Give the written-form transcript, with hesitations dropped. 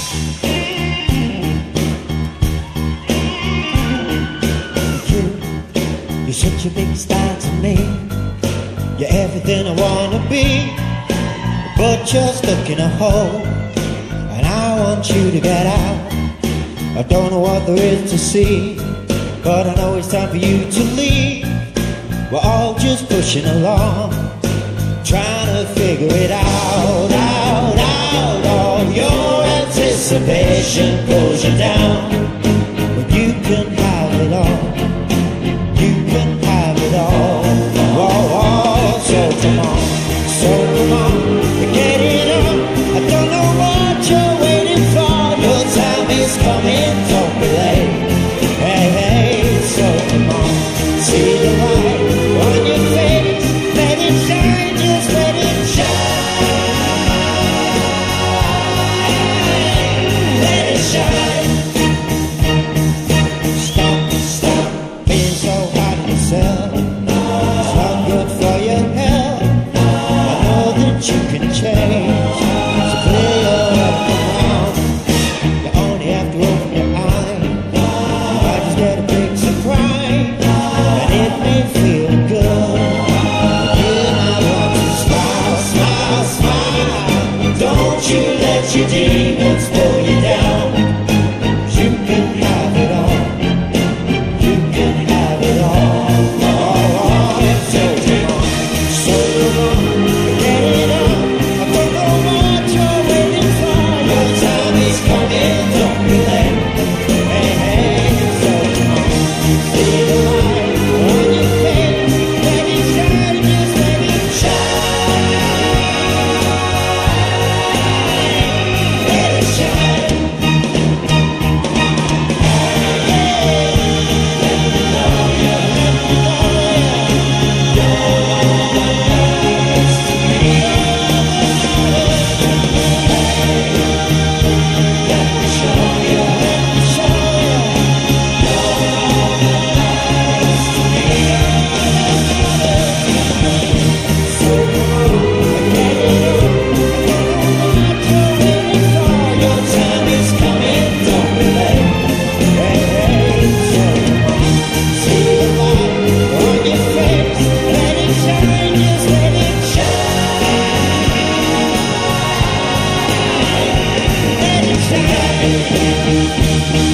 You're such a big star to me. You're everything I wanna be, but you're stuck in a hole, and I want you to get out. I don't know what there is to see, but I know it's time for you to leave. We're all just pushing along, trying to figure it out, out, out. All your anticipation pulls you down, when you can have it all. You can have it all. Oh, oh, so come on, get it up. I don't know what you're waiting for. Your time is coming, don't be late. Hey, hey, so come on, see the light on your face. Let it shine, just let it shine. Let it shine. Stop being so hard on yourself. It's not good for your health. I know that you can change, so clear your head around. You only have to open your eyes. You might just get a big surprise, and it may feel good. You might want to smile, smile, smile. Don't you let your demons pull you down. You can have it all. You can have it all. So come on, get it up. I don't know what you're waiting for. Your time is coming, don't be late. Hey, hey, so come on, see the light on your face. Let it shine, just let it shine. Let it shine. Let it shine.